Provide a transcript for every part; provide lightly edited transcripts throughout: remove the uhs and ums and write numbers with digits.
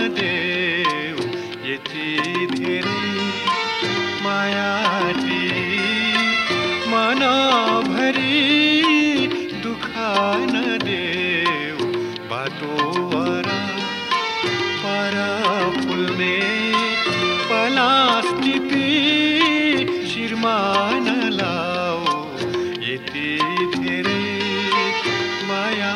नदेऊ यति धेरै माया मनभरि दुःख नदेऊ बाटो वर पर फुल्ने पलास टिपी शिरमा नलाऊ यति धेरै माया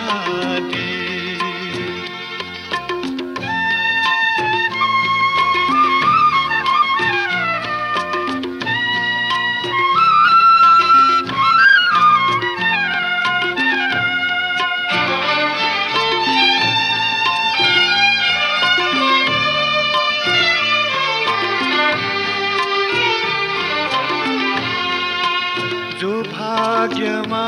भाग्यमा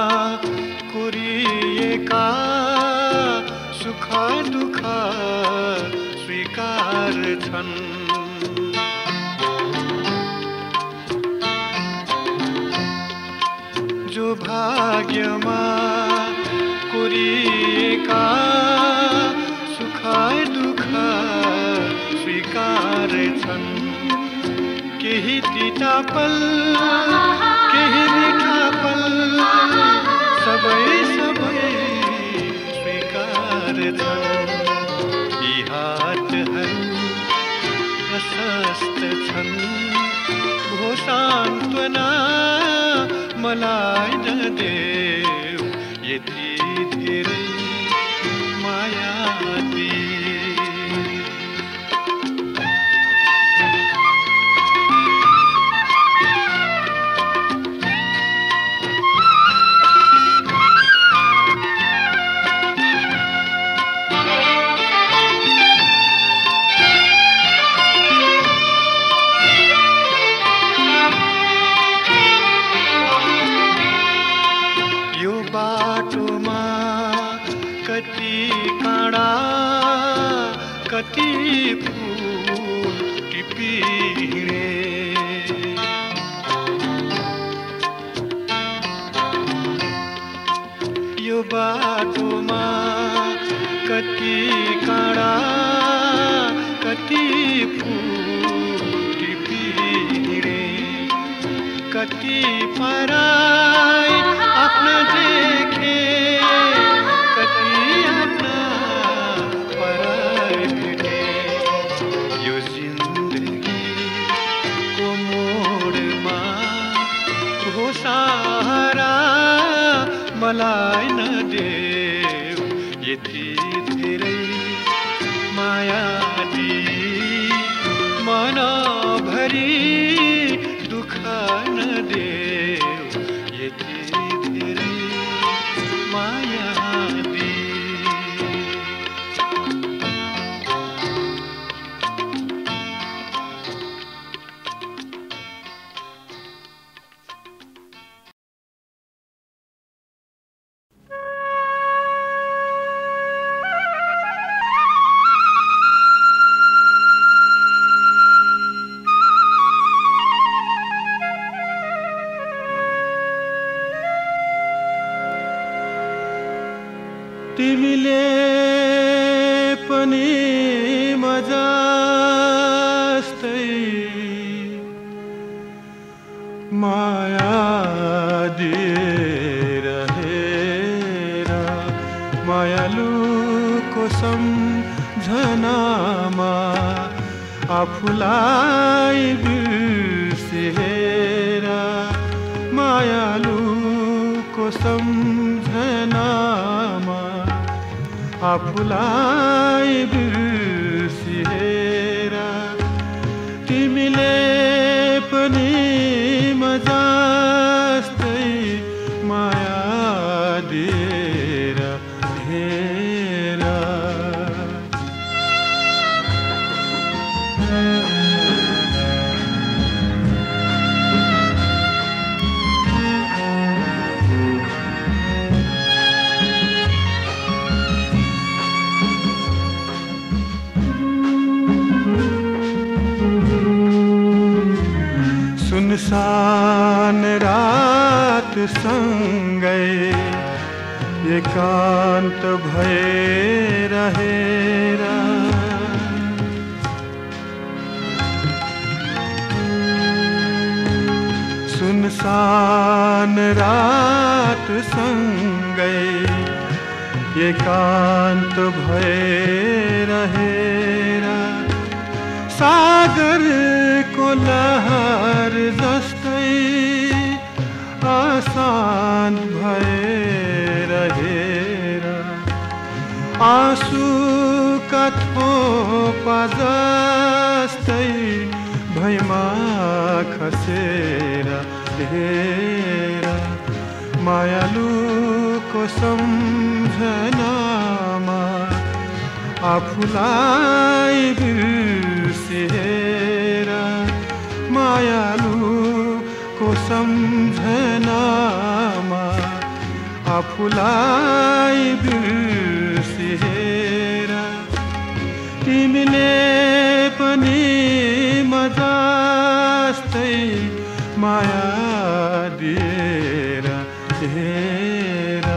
कोरिएका सुख दुःख स्वीकार छन् जो भाग्यमा कोरिएका सुख दुःख स्वीकार छन् केही तीता पल केही मीठा पल सबै स्वीकार छन् यी हातहरू प्रशस्त छन् भो सान्त्वना मलाई नदेऊ यति धेरै माया कति फूल टिपी हिँडे यो बाटोमा कति काँडा कति फूल टिपी हिँडे कति पराई आफ्ना देखे कति आफ्ना सहारा मलाई नदेऊ यति धेरै माया मनभरि दुःख नदेऊ यति धेरै माया तिमीले पनि मजस्तै माया दिएर मायालुको सम्झनामा आफूलाई बिर्सेर मायालुको सम्झनामा आफूलाई बिर्सेर तिमीले पनि मजस्तै माया दिएर हेर सुनसान रात सँगै एकान्त भएर हेर सान रात सँगै एकान्त भए रहेर सागरको लहर जस्तै अशान्त भए रहेर आँसुका थोपा जस्तै भैमा खसेर हेर मायालुको सम्झनामा आफूलाई बिर्सेर मायालुको सम्झनामा आफूलाई बिर्सेर तिमीले पनि मजस्तै माया दिएर हेर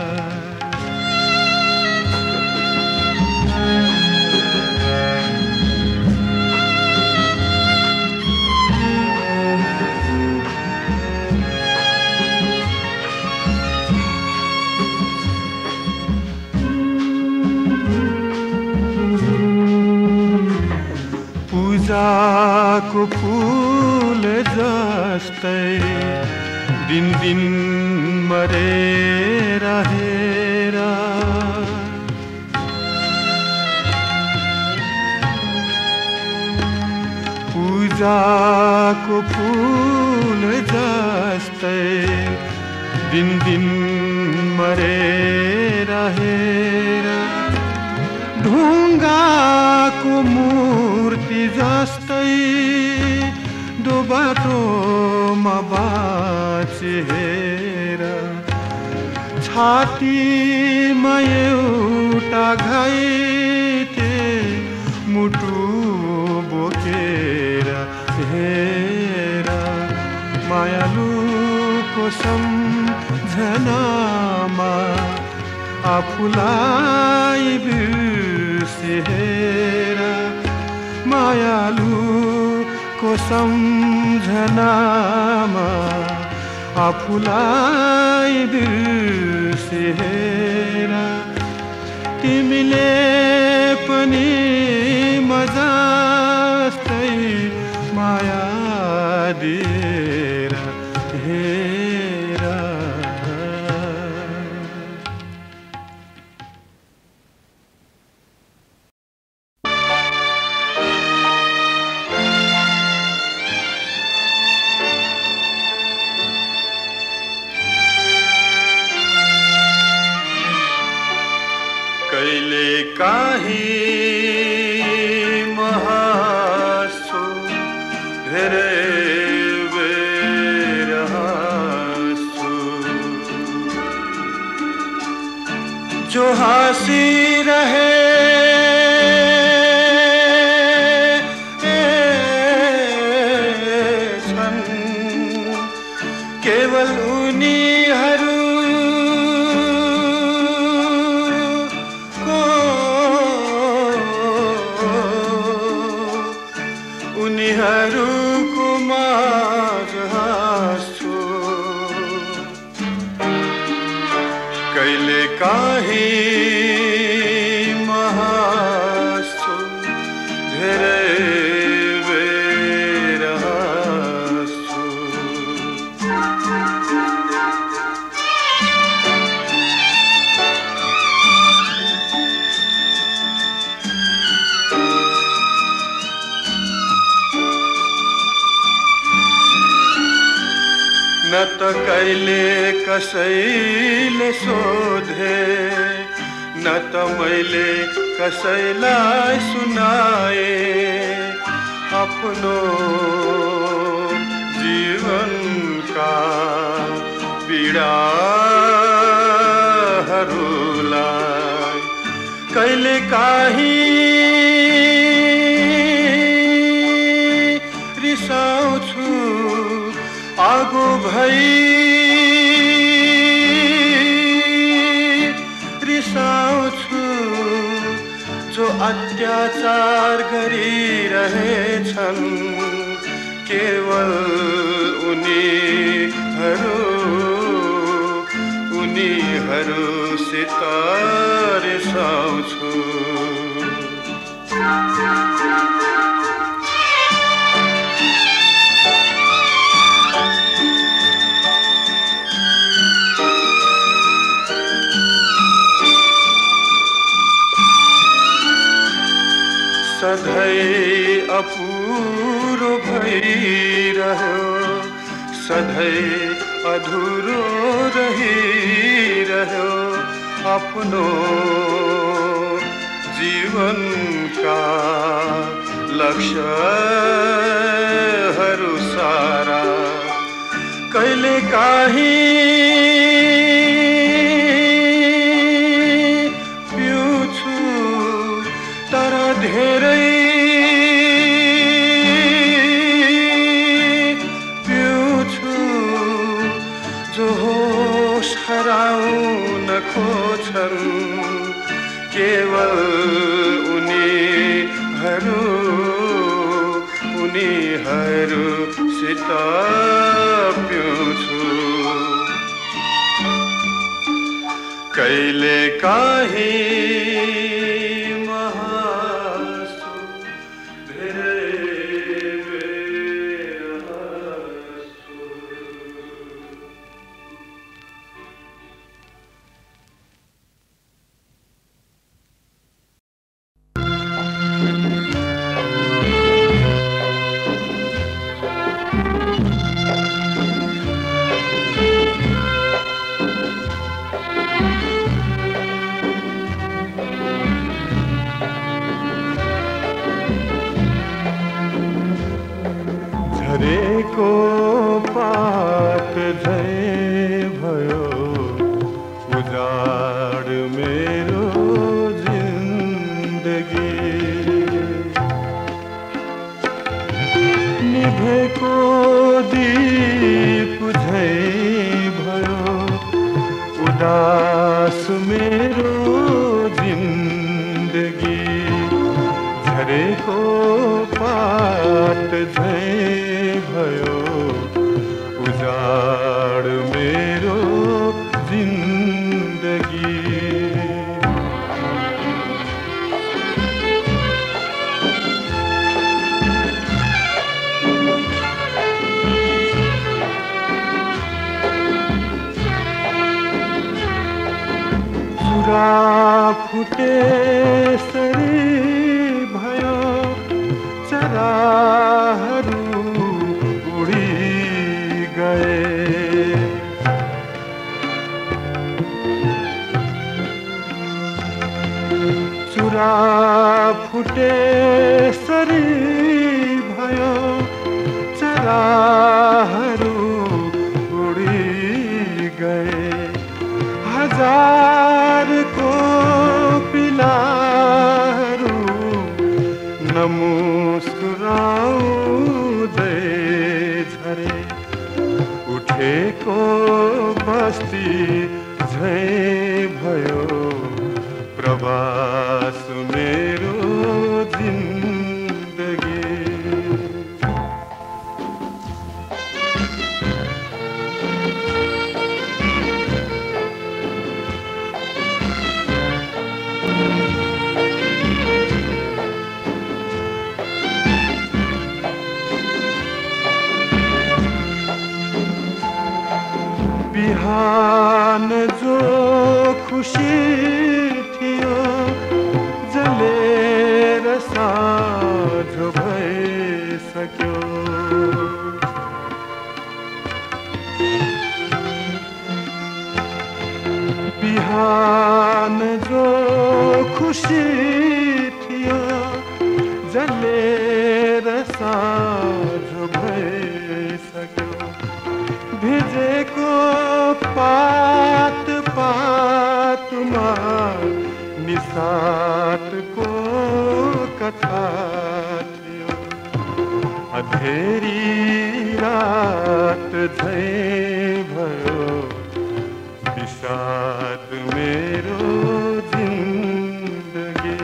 पूजाको फूल जस्तै दिन दिन मरेर हेर पूजाको फूल जस्तै दिन दिन मरेर हेर ढुङ्गाको मूर्ति जस्तै दो बाटोमा बाँचेर छातीमा एउटा घाइते मुटु बोकेर हेर मायालुको सम्झनामा आफूलाई बिर्सेर मायालुको सम्झनामा आफूलाई बिर्सेर तिमीले पनि मजस्तै माया दिएर हेर कहिले काहीँ हाँस्छु धेरै बेर हाँस्छु जो हाँसिरहे छन् केवल उनीहरू उनीहरूको माझ हाँस्छु कहिले काहीँ हाँस्छु धेरै बेर हाँस्छु न त कहिले कसैले सोधे न त मैले कसैलाई सुनाए आफ्नो जीवनका पीडाहरूलाई कहिले काहीँ रिसाउँछु आगो भई रिसाउँछु जो अत्याचार गरिरहेछन् केवल उनी उनीहरूसित रिसाउँछु। सधैँ अपुरो भइरह्यो, सधैँ अधुरो रहिरह्यो आफ्नो जीवनका लक्ष्यहरू सारा। कहिले काहीँ पिउँछु तर धेरै पिउँछु, जो होस हराउन खोज्छन् केवल उनीहरूसित पिउँछु। कहिले काहीँ झरेको पात झै भयो उजाड मेरो जिन्दगी। निभेको दीप झै भयो उदास मेरो जिन्दगी। झरेको पात झै भयो उजाड मेरो जिन्दगी। चुरा फुटे सरी भयो चराहरू उडी गए। चुरा फुटे सरी भयो चराहरू उडी गए। हजारको पिलाहरू नमुस्कुराउँदै झरे। उठेको बस्ती झै भयो प्रवास मेरो जिन्दगी। बिहान जो खुशी थियो जलेर साँझ भइसक्यो। बिहान जो खुशी थियो जलेर साँझ भइसक्यो। भिजेको पात पातमा निसातको कथा थियो। अधेरी रात झै भयो विषाद मेरो जिन्दगी।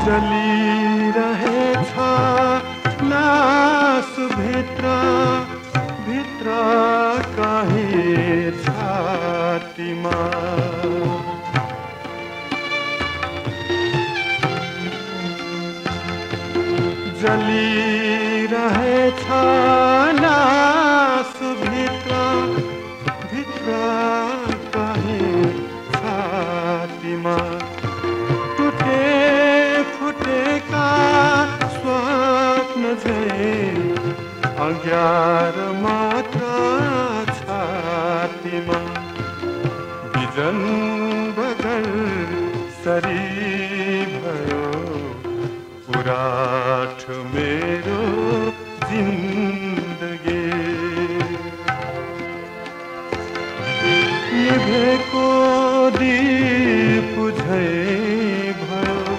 जलिरहेछ लास भित्र भित्र कहीँ छातीमा जलिरहेछ लास भित्र भित्र कहीँ छातीमा फुटेका स्वप्न झैं अज्ञार मात्र छातीमा बिजन बगर सरी भयो उराठ मेरो जिन्दगी निभेको दीप झैं भयो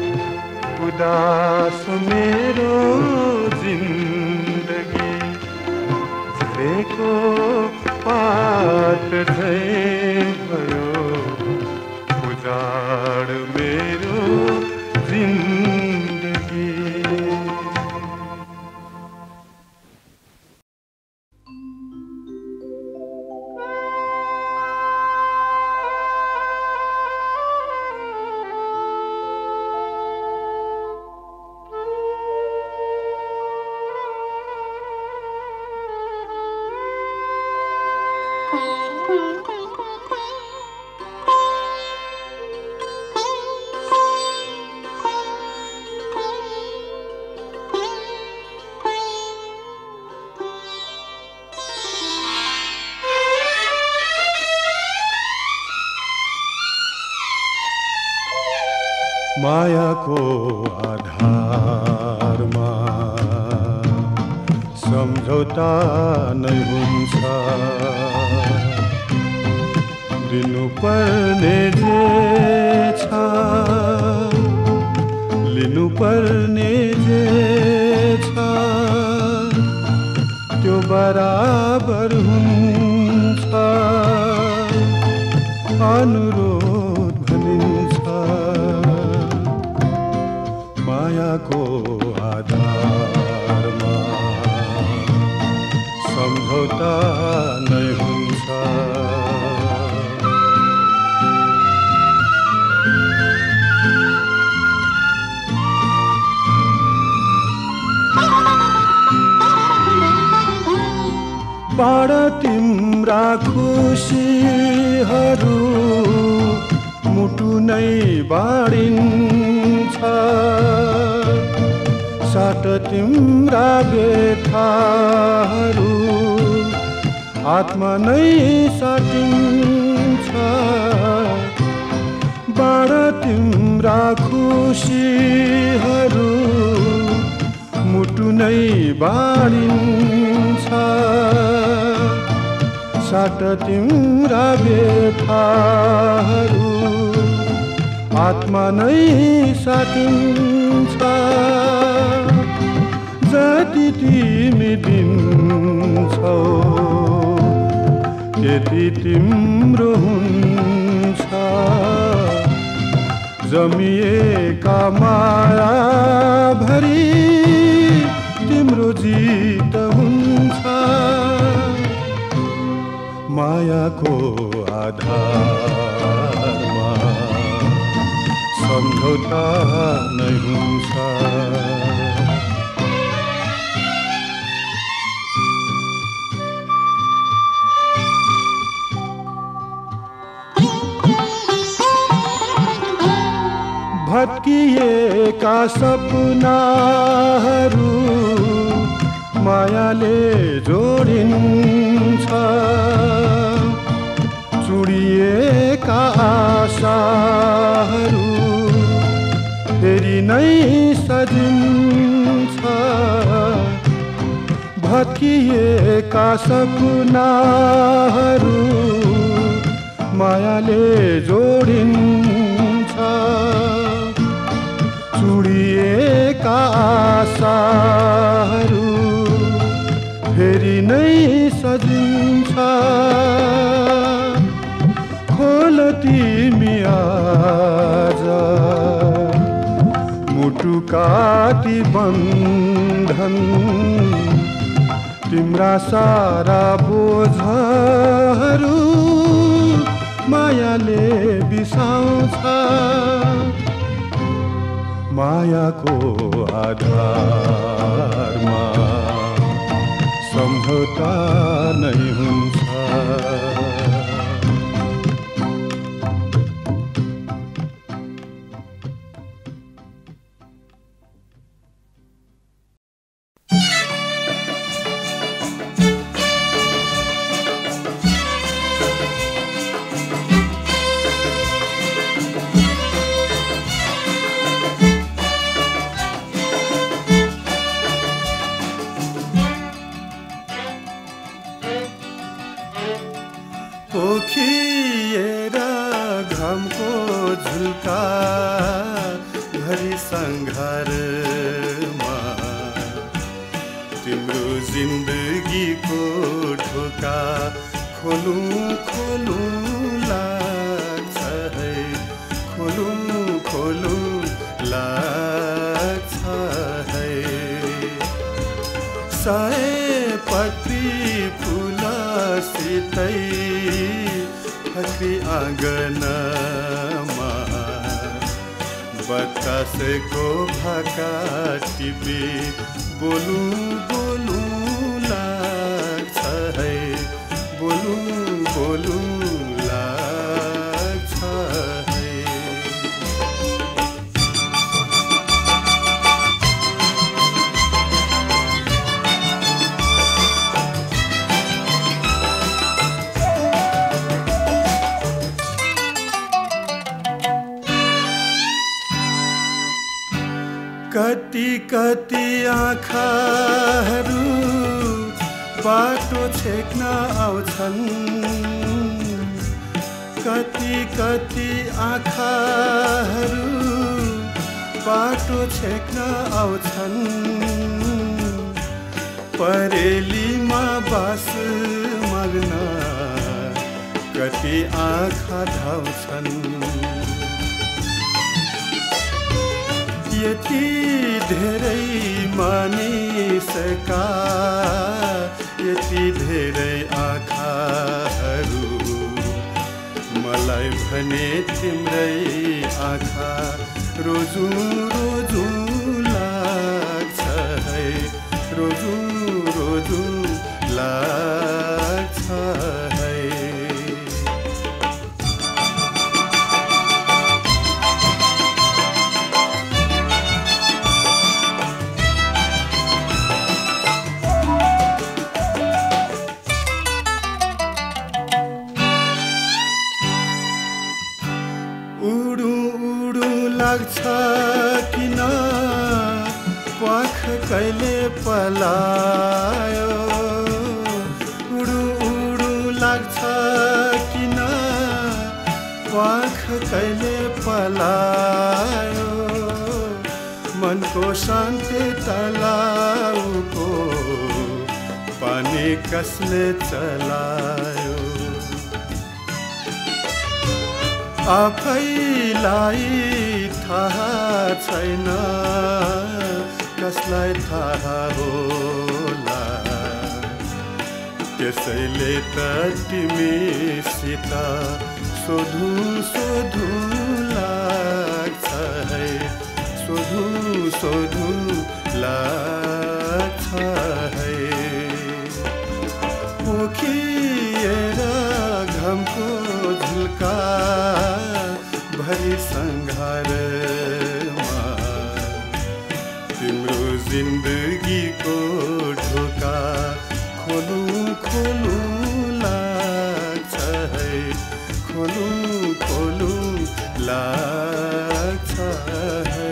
उदास मेरो जिन्दगी झरेको पात झैं भयो उजाड मेरो जिन्दगी मायाको आधारमा सम्झौता नै हुन्छ दिनुपर्ने जे छ लिनुपर्ने जे छ त्यो बराबर हुन्छ अनुरोध भनिन्छ मायाको आधारमा सम्झौता नै हुन्छ बाड तिम्रा खुसीहरू मुटु नै बाडिन्छ साट तिम्रा व्यथाहरू आत्मा नै साटिन्छ बाड तिम्रा खुसीहरू मुटु नै बाडिन्छ साट तिम्रा व्यथाहरू आत्मा नै साटिन्छ जति तिमी दिन्छौ त्यति तिम्रो हुन्छ जमिएका माया भरी तिम्रो जित हुन्छ मायाको आधारमा सम्झौता नै हुन्छ भत्किएका सपनाहरू मायाले जोडिन्छ चुडिएका आशाहरू फेरि नै सजिन्छ भत्किएका सपनाहरू मायाले जोडिन्छ चुडिएका आशाहरू फेरि नै सजिन्छ खोल तिमी आज टुकाती बन्धन तिम्रा सारा बोझहरू मायाले बिसाउँछ मायाको आधारमा सम्झौता नै हुन्छ पोखिएर घामको झुल्का घरी सङ्घारमा तिम्रो जिन्दगीको ढोका खोलौँ खोलौँ लाग्छ है खोलौँ खोलौँ लाग्छ है सयपत्री फुलसितै फक्री आँगनमा बतासेको भाका टिपी बोलौँ बोलौँ लाग्छ है बोलौँ बोलौँ लाग्छ है कति कति आँखाहरू बाटो छेक्न आउँछन् कति कति आँखाहरू बाटो छेक्न आउँछन् परेलीमा बास माग्न कति आँखा धाउँछन् यति धेरै मानिसका यति धेरै आँखाहरू मलाई भने तिम्रै आँखा रोजु रोजु लाग्छ है रोजु रोजु लाग्छ है लाग्छ किन प्वाख कहिले पलायो उडु उडु लाग्छ किन प्वाख कहिले पलायो मनको शान्ति तलाउको पानी कसले चलायो आफैलाई थाहा छैन कसलाई थाहा होला त्यसैले त तिमीसित सोधौँ सोधौँ लाग्छ है सोधौँ सोधौँ लाग्छ है पोखिएर घामको झुल्का भरी सङ्घारमा तिम्रो जिन्दगीको ढोका खोलौँ खोलौँ लाग्छ है खोलौँ खोलौँ लाग्छ है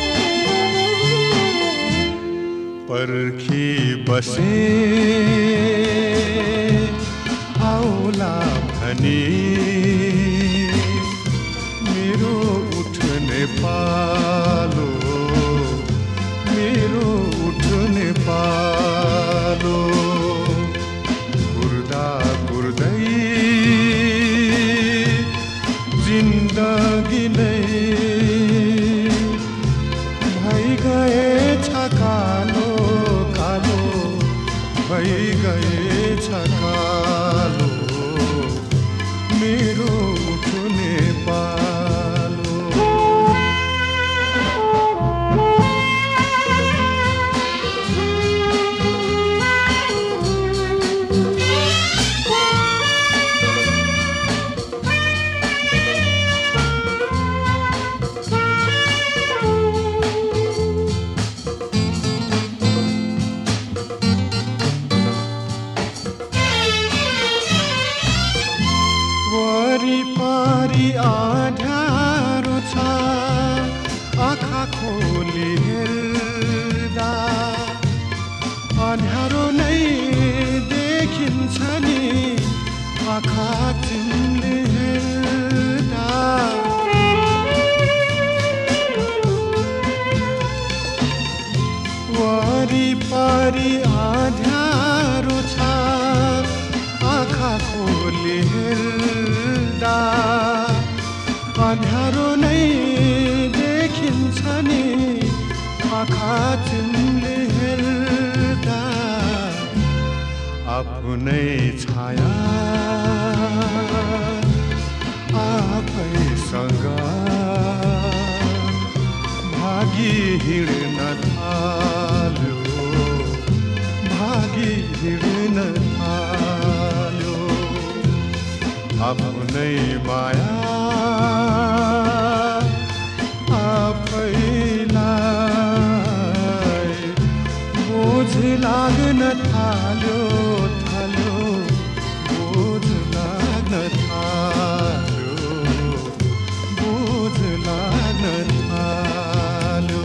पर्खी बसे भइगएछ कालो मेरो उठो नेपालो। वरिपरि अँध्यारो छ आँखा खोली हेर्दा अँध्यारो नै देखिन्छ नि आँखा तिमीले हेर्दा। वरिपरि अँध्यारो छ आँखा खोली हेर्दा अँध्यारो नै देखिन्छ नि आँखा तिमीले हेर्दा। आफ्नै छाया आफैसँग भागी हिँड्न थाल्यो भागी हिँड्न थाल्यो। आफ्नै माया आफैलाई बोझ लाग्न थाल्यो थाल्यो बोझ लाग्न थाल्यो बोझ लाग्न थाल्यो।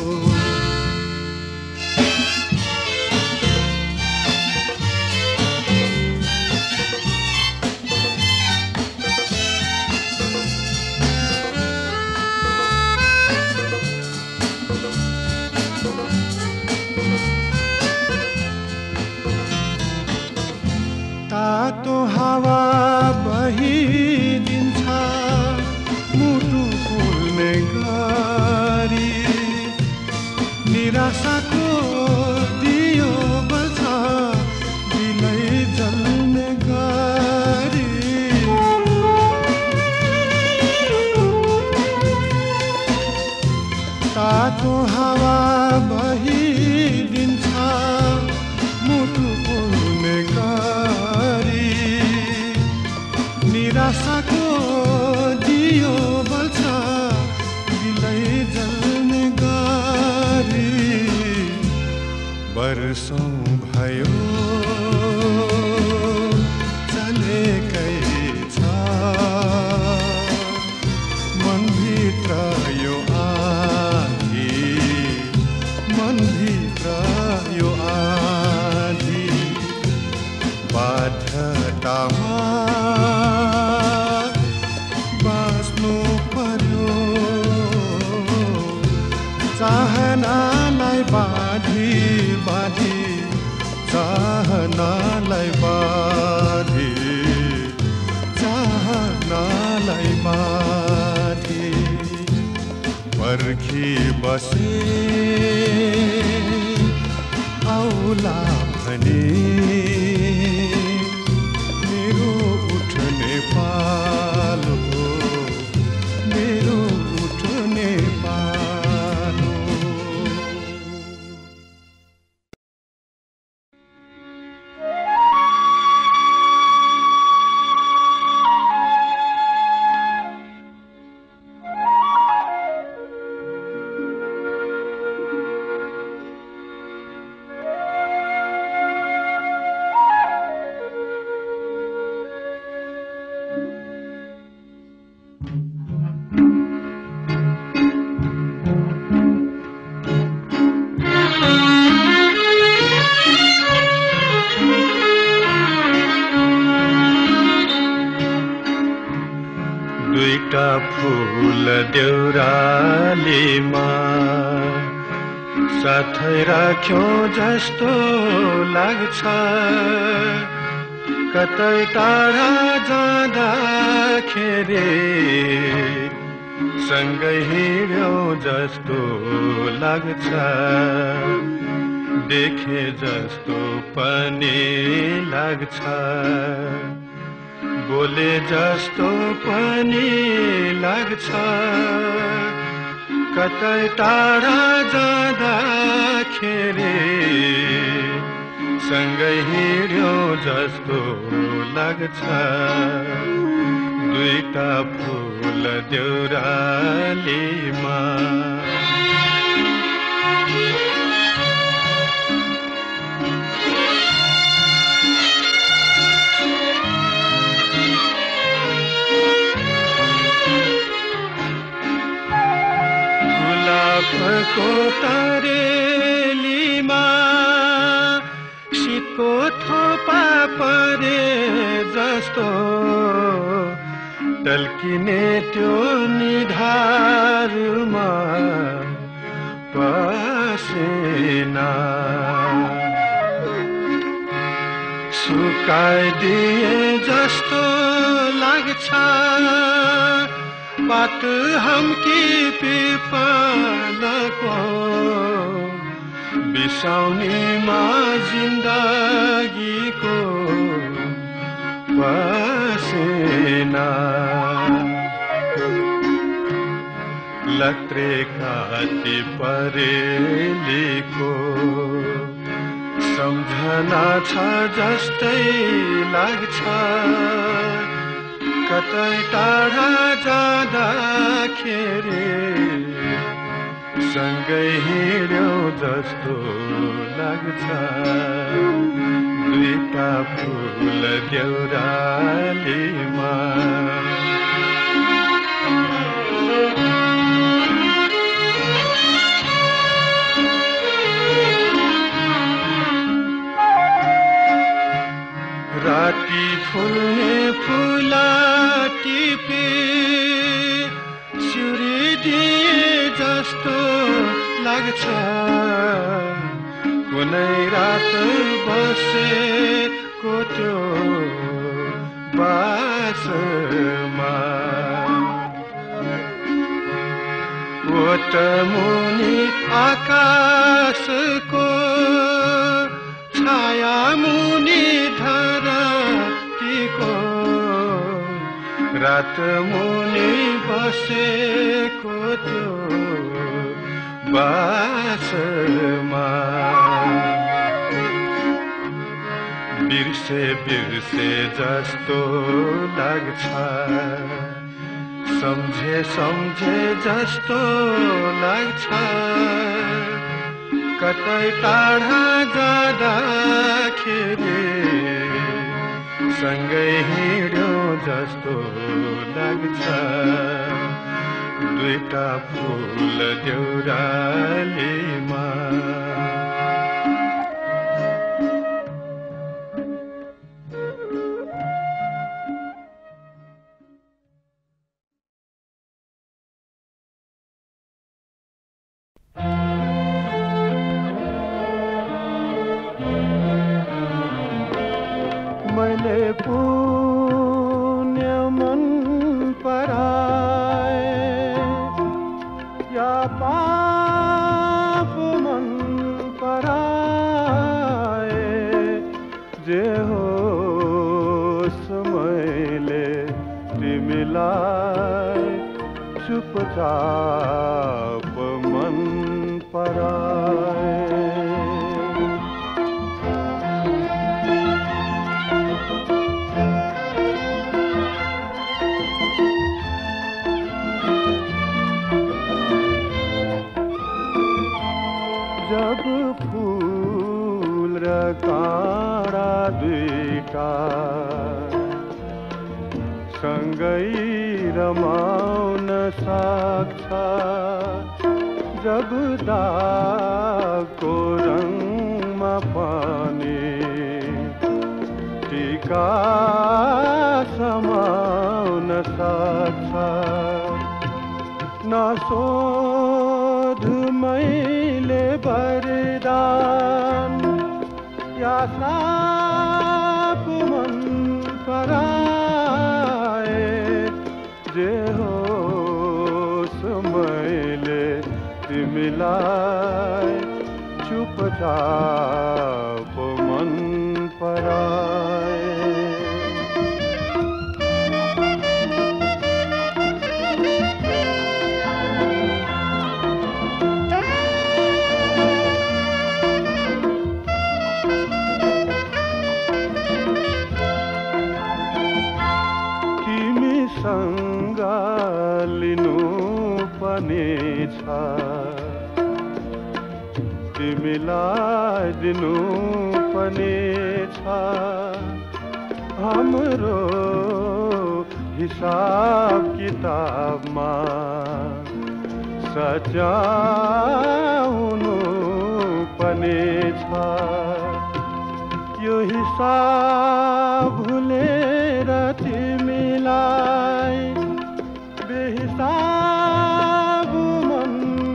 तातो हावा बहिदिन्छ मुटु फुल्ने गरी निराशाको दियो बल्छ दिलै जल्ने गरी। तातो हावा बहिदिन्छ मुटु फुल्ने गरी निराशाको दियो बल्छ दिलै जल्ने गरी। वर्षौं भयो चलेकै छ मनभित्र यो आँधी मनभित्र यो आँधी। बाध्यतामा बाँच्नु पर्यो चाहनालाई बाँधी बाँधी चाहनालाई बाँधी चाहनालाई बाँधी। पर्खी बसे आउला भने मेरो उठ्ने पालो मेरो उठ्ने पालो। दुईटा फूल देउरालीमा साथै राख्यो जस्तो लाग्छ। कतै टाढा जाँदाखेरि सँगै हिँड्यो जस्तो लाग्छ। देखे जस्तो पनि लाग्छ, बोले जस्तो पनि लाग्छ। कतै टाढा जाँदाखेरि सँगै हिँड्यो जस्तो लाग्छ। दुईटा फूल देउरालीमा गुलाबको तरेलीमा शीतको थोपा परे जस्तो टल्किने त्यो निधारमा पसिना सुकाइदिए जस्तो लाग्छ। पात हमकी पिपलको बिसाउनीमा जिन्दगीको पसिना लत्रे काटी परेलीको सम्झना छ जस्तै लाग्छ। कतै टाढा जाँदाखेरि सँगै हिँड्यो जस्तो लाग्छ। दुईटा फूल देउरालीमा राती फुल्ने फुला टिपे सिउरिदिए जस्तो लाग्छ। कुनै रात बसेको त्यो बासमा ओट मुनि आकाशको छाया मुनि धरतीको रात मुनि बसेको त्यो बासमा बिर्से बिर्से जस्तो लाग्छ। सम्झे सम्झे जस्तो लाग्छ। कतै टाढा जाँदाखेरि सँगै हिँड्यो जस्तो लाग्छ। दुईटा फूल देउरालीमा मैले पुण्य मन पराए या पाप मन पराए, जे होस् मैले तिमीलाई चुपचाप मन पराए। जब फूल र काँडा दुईटा सँगै रमाउन सक्छ, जब दागको रङमा पनि टीका समाउन सक्छ। नसोध मैले वरदान या श्राप मन पराए, जे होस् मैले तिमीलाई चुपचाप तिमीलाई दिनु पर्ने छ हाम्रो हिसाब किताबमा सच्याउनु पर्ने छ यो हिसाब भुलेर तिमीलाई बेहिसाब मन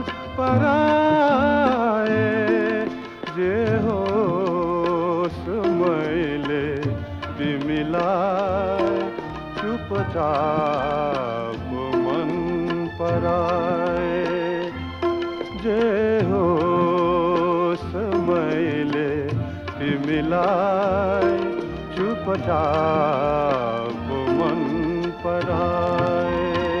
पराए जे होस् मैले तिमीलाई चुपचाप मन पराए जे होस् मैले तिमीलाई चुपचाप मन पराए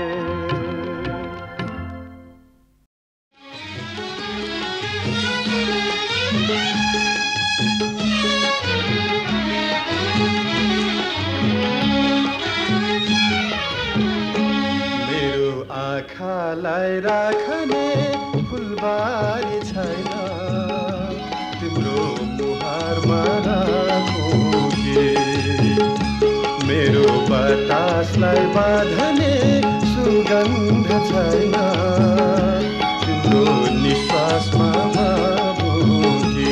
मेरो आँखालाई राख्ने फुलबारी छैन तिम्रो मुहारमा राखौँ के मेरो बतासलाई बाँध्ने सुगन्ध छैन तिम्रो निश्वासमा भावौँ के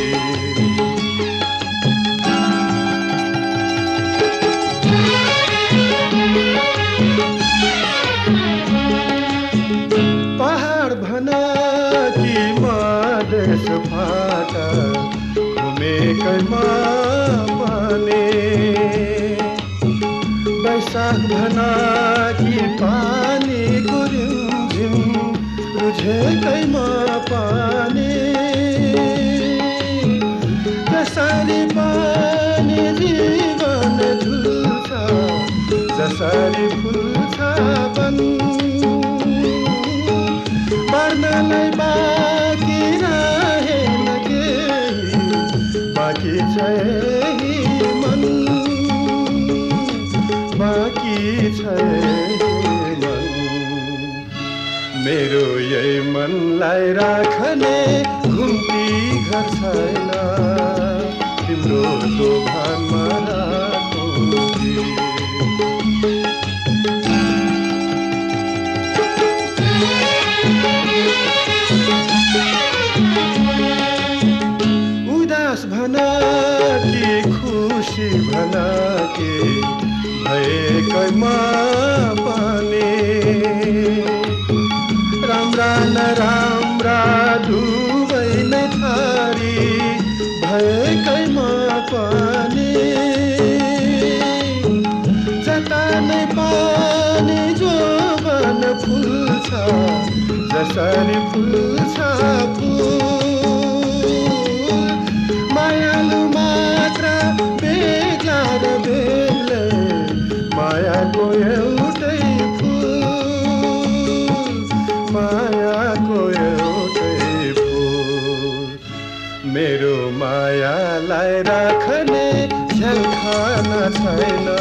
पहाड भना कि मधेस फाटा घुमेकैमा पाने बैशाख भना कि पानीको रिमझिम रुझेकैमा पानी जसरी पानी जीवन झुल्छ जसरी फुल्छ वन पर्नलाई बाँकी रहेन केही बाँकी छैन मन बाँकी छैन मन मेरो यही मनलाई राख्ने घुम्ती घर छैन तिम्रो दोभानमा राखौँ उदास भना कि खुसी भना के भएकैमा पाने राम्रा नराम्रा दुवै नै थरी भएकैमा पाने जता नै पानी जोवन फुल्छ जसरी फुल्छ फुल मायालु मात्र बेग्ला र बेग्लै मायाको एउटै फुल मायाको एउटै फुल मेरो मायालाई राख्ने झ्यालखाना छैन